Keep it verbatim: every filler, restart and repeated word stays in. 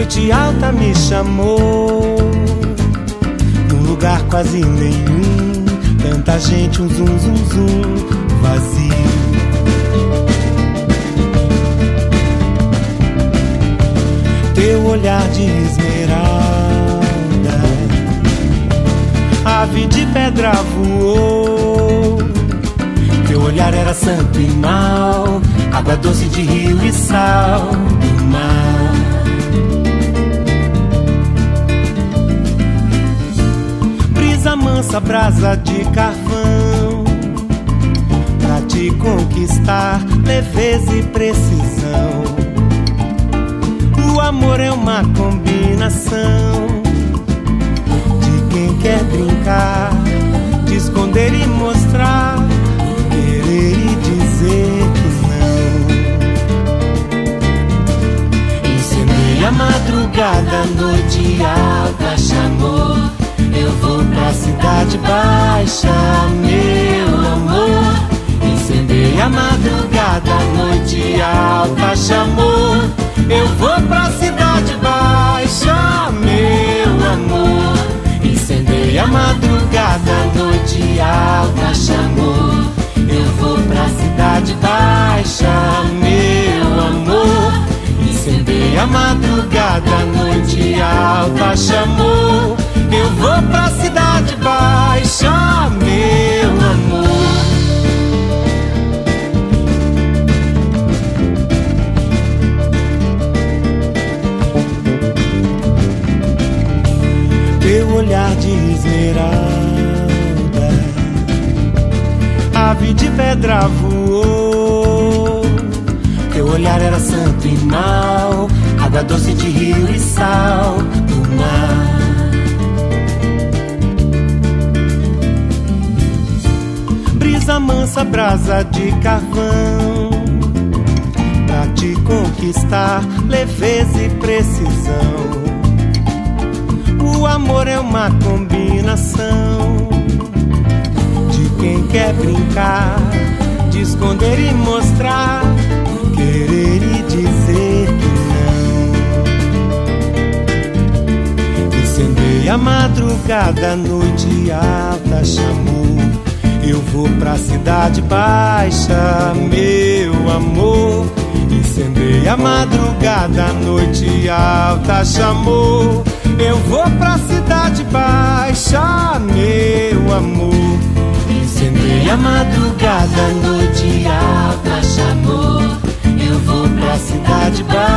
noite alta me chamou, num lugar quase nenhum, tanta gente, um zum zum zum vazio. Teu olhar de esmeralda, ave de pedra voou. Teu olhar era santo e mau, água doce de rio e sal do mar. Brisa mansa, brasa de carvão, pra te conquistar, leveza e precisão. O amor é uma combinação de quem quer brincar, de esconder e mostrar, querer e dizer que não. Incendeia a madrugada, a noite alta chamou. Eu vou pra cidade baixa, meu amor. Incendeia a madrugada, a noite alta chamou. Eu vou pra cidade baixa, meu amor. Incendeia a madrugada, a noite alta chamou. Eu vou pra cidade baixa, meu amor. Incendeia a madrugada, a noite alta chamou. Eu vou pra cidade baixa, meu amor. Teu olhar de esmeralda, ave de pedra voou. Teu olhar era santo e mau, água doce de rio e sal do mar. Brisa mansa, brasa de carvão, pra te conquistar, leveza e precisão. O amor é uma combinação de quem quer brincar, de esconder e mostrar, querer e dizer que não. Incendeia a madrugada, a noite alta chamou. Eu vou pra cidade baixa, meu amor. Incendeia a madrugada, a noite alta chamou. Eu vou pra cidade baixa, meu amor. Incendeia a madrugada, a noite alta chamou. Eu vou pra cidade baixa.